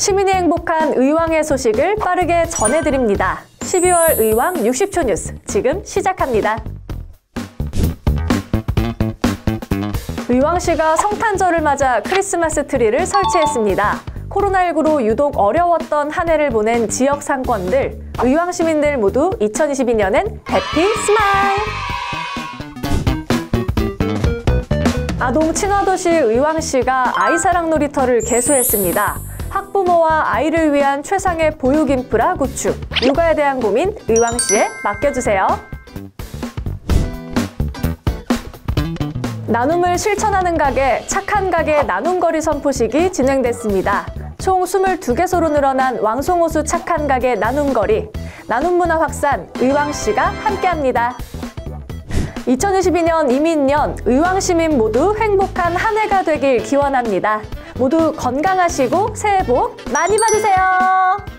시민이 행복한 의왕의 소식을 빠르게 전해드립니다. 12월 의왕 60초 뉴스 지금 시작합니다. 의왕시가 성탄절을 맞아 크리스마스 트리를 설치했습니다. 코로나19로 유독 어려웠던 한 해를 보낸 지역 상권들, 의왕 시민들 모두 2022년엔 해피 스마일! 아동 친화도시 의왕시가 아이사랑 놀이터를 개소했습니다. 학부모와 아이를 위한 최상의 보육 인프라 구축, 육아에 대한 고민 의왕시에 맡겨주세요. 나눔을 실천하는 가게, 착한 가게 나눔거리 선포식이 진행됐습니다. 총 22개소로 늘어난 왕송호수 착한 가게 나눔거리, 나눔문화 확산, 의왕시가 함께합니다. 2022년 이민년, 의왕시민 모두 행복한 한 해가 되길 기원합니다. 모두 건강하시고 새해 복 많이 받으세요.